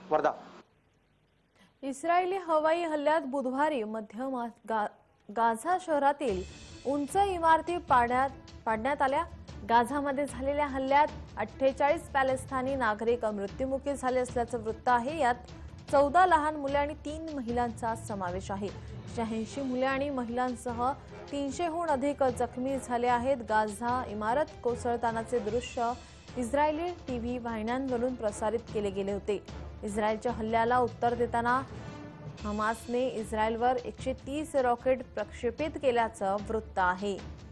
Wardha. Israeli हवाई हल्ल्यात बुधवारी मध्य गाझा शहरातील उंच इमारती पाडण्यात आल्या। गाझामध्ये झालेल्या हल्ल्यात 48 पॅलेस्टाइनी नागरिक मृत्युमुखी झाले असल्याचं वृत्त आहे। यात 14 लहान मुले आणि 3 महिलांचा समावेश आहे। 86 मुले आणि महिलांसह 300हून अधिक जखमी झाले आहेत। गाझा इमारत कोसळतानाचे दृश्य इस्रायली टीव्ही वाहिन्यांवरून प्रसारित केले गेले होते। इस्रायलच्या हल्ल्याला उत्तर देताना हमासने इस्रायलवर 130 रॉकेट प्रक्षेपित केल्याचं वृत्त आहे।